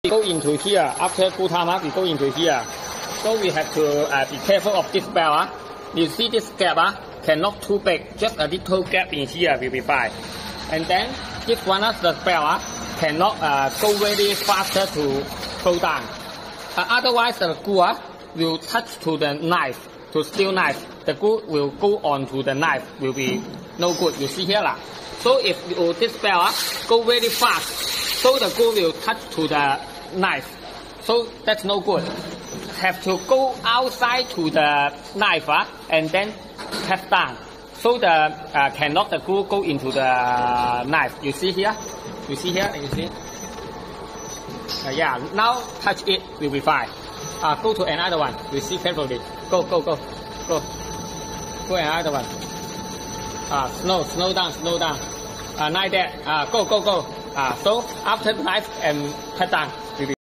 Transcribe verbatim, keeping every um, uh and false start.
go into here. After good time, uh, we go into here. So we have to uh, be careful of this bell. Uh. You see this gap, uh, cannot too big. Just a little gap in here will be fine. And then this one, uh, the bell, uh, cannot uh, go very faster to fall down. Uh, otherwise, the glue uh, will touch to the knife, to steel knife. The glue will go on to the knife. Will be no good. You see here, lah. So if you, this bell uh, go very fast, so the glue will touch to the knife. So that's no good. Have to go outside to the knife uh, and then tap down. So the uh, cannot the glue go into the knife. You see here? You see here? You see? Uh, yeah. Now touch it will be fine. Uh, go to another one. You see carefully. Go go go go. Go another one. Uh, slow slow down slow down. Uh, like that. Uh, go go go. Uh, so after the knife and tap down.